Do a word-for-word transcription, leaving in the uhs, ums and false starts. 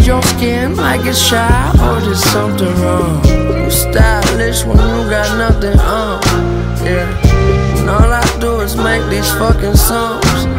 your skin like it's shy, or there's something wrong? You stylish when you got nothing on, yeah. And all I do is make these fucking songs.